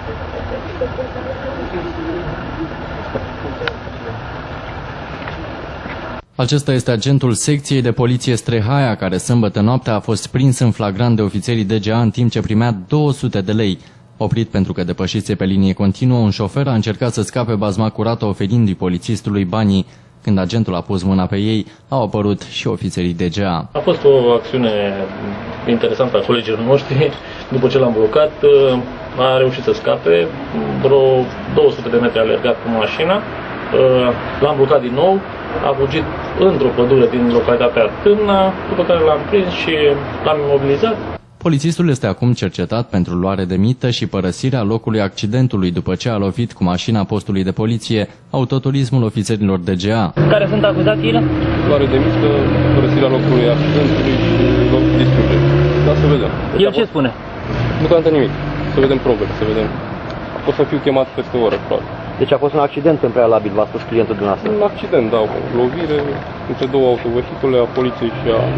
Acesta este agentul secției de poliție Strehaia, care sâmbătă noaptea a fost prins în flagrant de ofițerii DGA în timp ce primea 200 de lei. Oprit pentru că depășise pe linie continuă, un șofer a încercat să scape bazma curată oferindu-i polițistului banii. Când agentul a pus mâna pe ei, au apărut și ofițerii DGA. A fost o acțiune interesantă a colegilor noștri. După ce l-am blocat, a reușit să scape. Vreo 200 de metri a alergat cu mașina. L-am blocat din nou. A fugit într-o pădure din localitatea Târna, după care l-am prins și l-am imobilizat. Polițistul este acum cercetat pentru luare de mită și părăsirea locului accidentului după ce a lovit cu mașina postului de poliție autoturismul ofițerilor DGA. Care sunt acuzațiile? Luare de mită, părăsirea locului accidentului și loc distrugere. Da, să vedem. El ce spune? Nu cantă nimic. Să vedem probele, să vedem. O să fiu chemat peste o oră, probabil. Deci a fost un accident în prealabil, v-a spus clientul dumneavoastră? Un accident, da, o lovire între două autovehicule, a poliției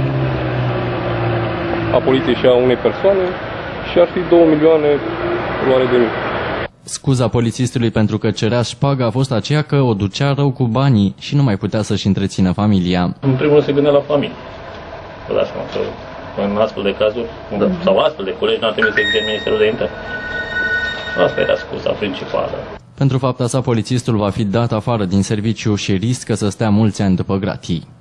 și a unei persoane și ar fi 2 milioane luare de mită. Scuza polițistului pentru că cerea șpagă a fost aceea că o ducea rău cu banii și nu mai putea să-și întrețină familia. În primul rând se gândea la familie. Vă dați seama că în astfel de cazuri, sau astfel de colegi, n-ar trebui să existe Ministerul de Interne. Asta era scuza principală. Pentru fapta sa, polițistul va fi dat afară din serviciu și riscă să stea mulți ani după gratii.